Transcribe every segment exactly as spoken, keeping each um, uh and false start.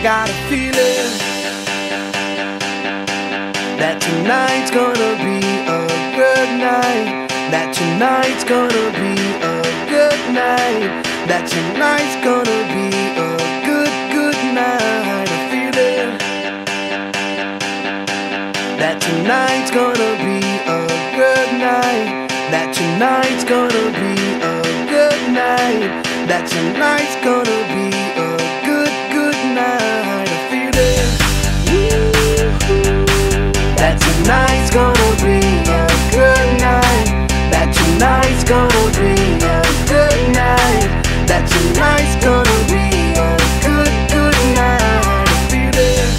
got a feeling that tonight's gonna be a good night. That tonight's gonna be a good night. That tonight's gonna be a good, good night. A feeling that tonight's gonna be a good night. That tonight's gonna be a good night. That tonight's gonna be a good, good night. A feeling that tonight's gonna be a good night. That tonight's gonna be a good night. That tonight's gonna be a good, good night. A feeling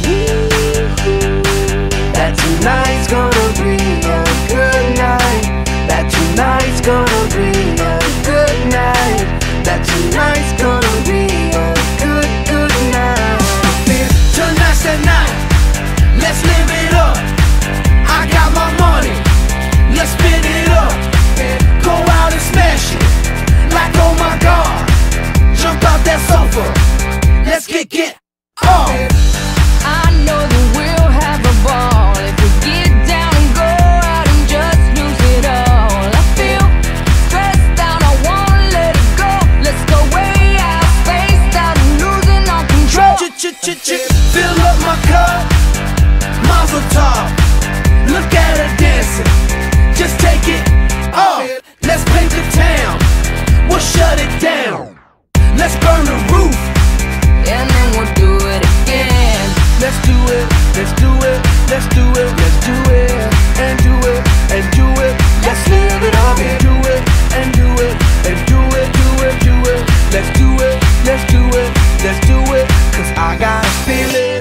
that tonight's gonna be a good night. That tonight's gonna be a good night. That tonight's gonna be a good, good night. I feel tonight's the night. Let's live it up. I got my money. Let's spin it up. Go out and smash it. Like oh my God. Jump out that sofa. Let's get get off. I know that we'll have a ball if we get down and go out and just lose it all. I feel stressed out, I wanna let it go. Let's go way out, spaced out and losing all control. Fill up my cup, Mazel tov. Look at her dancing, just take it off. Let's paint the town, we'll shut it down. Let's burn the roof, and then we'll do it again. let's do it, let's do it, let's do it, let's do it, and do it, and do it. Let's live it up and do it, and do it, and do it, do it, do it. Let's do it, let's do it, let's do it. Cause I got a feeling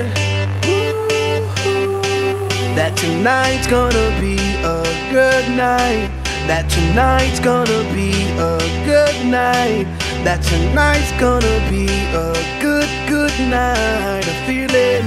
that tonight's gonna be a good night. That tonight's gonna be a good night. That tonight's gonna be a good, good night. A feeling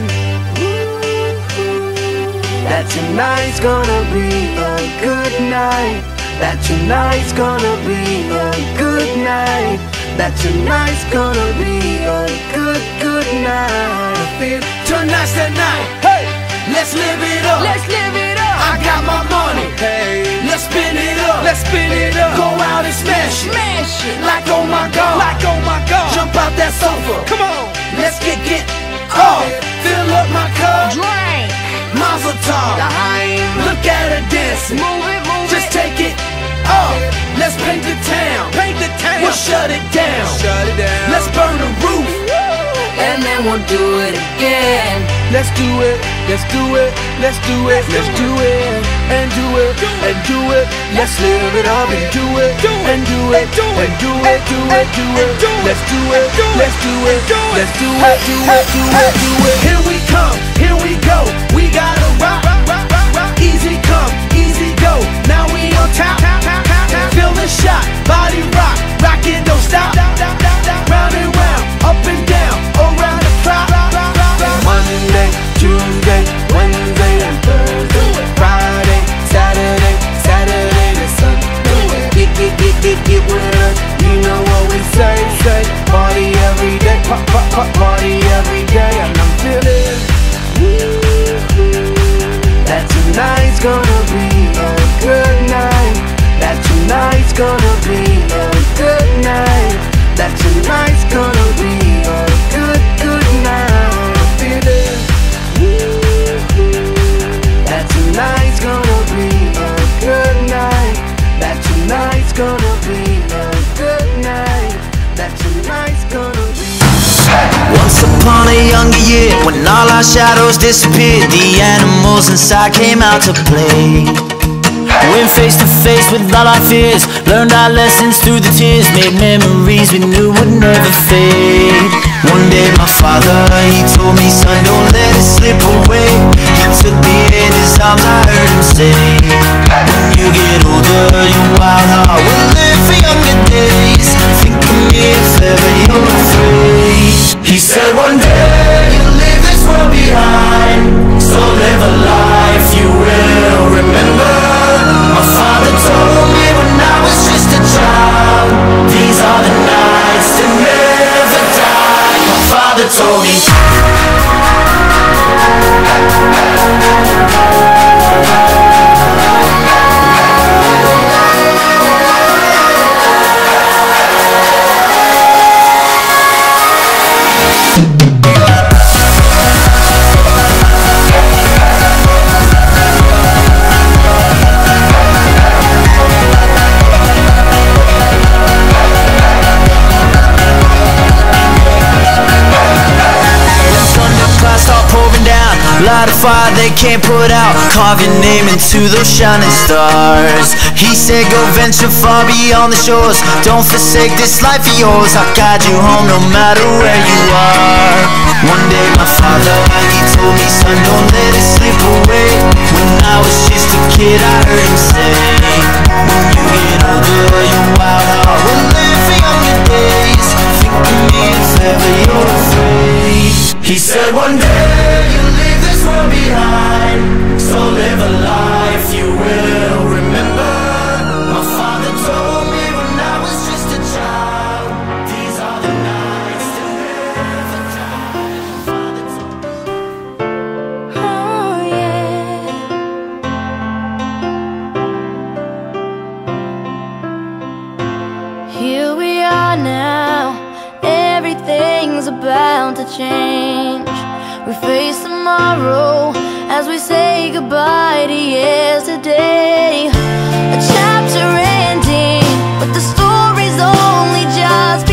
that tonight's gonna be a good night. That tonight's gonna be a good night. That tonight's gonna be a good, good night. I feel tonight's the night. Hey, let's live it up. Let's live it up. I got my money. Hey, let's spin it up. Let's spin it up. Go out and smash it. Smash it. Like oh my God. Like oh my God. Jump out that sofa. Come on. Let's get get off. Fill up my cup. Drink. Mazel tov. L'chaim. Look at her dancing. Move it, move Just it. take it off. Let's paint the town. Paint the town. We'll shut it down. Shut it down. Let's burn the roof. And then we'll do it again. Let's do it, let's do it, let's do it, let's do it, and do it, and do it. Let's live it up and do it, and do it, and do it, do it, do it. Let's do it, let's do it, let's do it, do it, do it, do it. Here we come, here we go. We gotta rock, easy come, easy go. Now we on top, feel the shot, body rock, rock it, don't stop. Round and round, up and down, around the clock. Monday, Tuesday, Wednesday, and Thursday, Friday, Saturday, Saturday to Sunday. Get, get, get, get, get with us. You know what we say, say. Party every day, pop, pop, pop, party every day. And I'm feeling that tonight's gonna be a good night. That tonight's gonna be a good night. That tonight's gonna be a good, good night. I'm feeling that tonight's gonna be a good night. That tonight's gonna be a good night. That tonight's gonna be. Once upon a younger year, when all our shadows disappeared, the animals inside came out to play. Went face to face with all our fears, learned our lessons through the tears, made memories we knew would never fade. One day my father, he told me, son, don't let it slip away. He took me in his arms, I heard him say, when you get older, your wild heart will live for younger days. Think of me if ever you're afraid. He said one day you'll leave this world behind, so live a life you will remember. My father told me when I was just a child, these are the nights that never die. My father told me Light a fire they can't put out, carve your name into those shining stars. He said go venture far beyond the shores, don't forsake this life of yours. I'll guide you home no matter where you are. One day my father, he told me, son, don't let it slip away. When I was just a kid I heard him say, when you get older your wild heart will live for younger days. Think of me if ever you're afraid. He said one day you'll leave this world behind, so live a life you will remember. My father told me when I was just a child, these are the nights that never die. Father told me. Oh yeah. Here we are now, everything's about to change. We face tomorrow as we say goodbye to yesterday. A chapter ending, but the story's only just